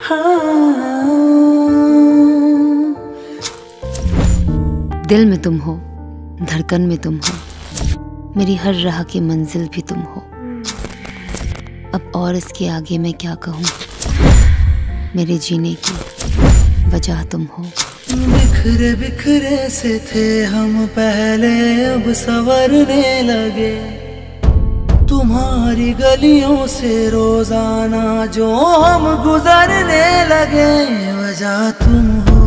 दिल में तुम हो, धड़कन में तुम हो, मेरी हर राह की मंजिल भी तुम हो। अब और इसके आगे मैं क्या कहूँ, मेरे जीने की वजह तुम हो। बिखरे बिखरे से थे हम पहले, अब संवरने लगे। तुम्हारी गलियों से रोजाना जो हम गुजरने लगे। वजह तुम हो,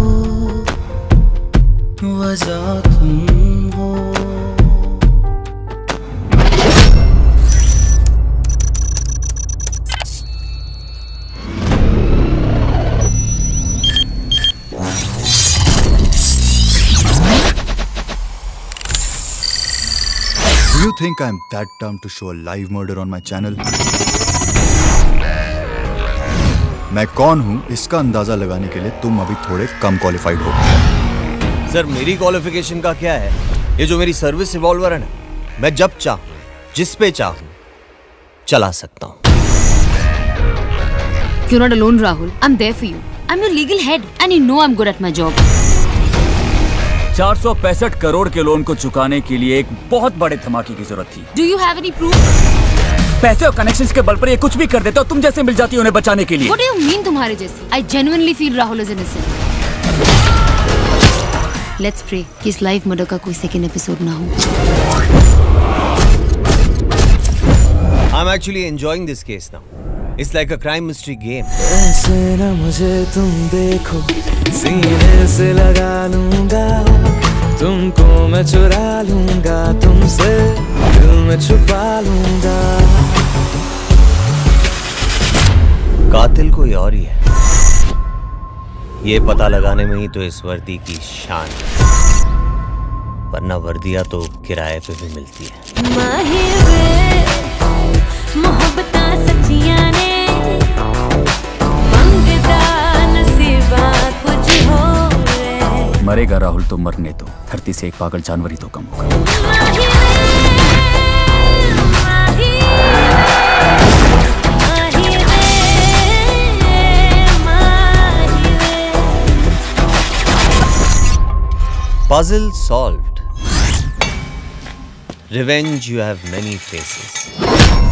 वजह तुम हो। Do you think I'm that dumb to show a live murder on my channel? मैं कौन हूँ इसका अंदाजा लगाने के लिए तुम अभी थोड़े कम क्वालिफाइड हो। सर मेरी क्वालिफिकेशन का क्या है? ये जो मेरी सर्विस रिवॉल्वर है ना, मैं जब चाहूँ जिस पे चाहूँ चला सकता हूँ। You're not alone, Rahul. I'm there for you. I'm your legal head and you know I'm good at my job. 465 crore के लोन को चुकाने के लिए एक बहुत बड़े धमाके की जरूरत थी। Do you have any proof? पैसे और कनेक्शंस के बल पर ये कुछ भी कर देते हो, तुम जैसे मिल जाती हो उन्हें बचाने के लिए। What do you mean तुम्हारे जैसे? I genuinely feel Rahul is innocent. Let's pray कि इस लाइव मर्डर का कोई सेकंड एपिसोड ना हो। I'm actually enjoying this case now. It's like a crime mystery game. ऐसे न मुझे तुम देखो, सीने से लगा लूंगा। तुमको मैं चुरा लूंगा, तुमसे दिल में छुपा लूंगा। कातिल कोई और ही है, ये पता लगाने में ही तो इस वर्दी की शान है। वरना वर्दियां तो किराए पे भी मिलती है। मोहब्बतां सच्चियां ने मंगदा नसीबा कुछ हो रे। मरेगा राहुल तो मरने दो, धरती से एक पागल जानवर ही तो कम होगा। Puzzle solved. Revenge, you have many faces.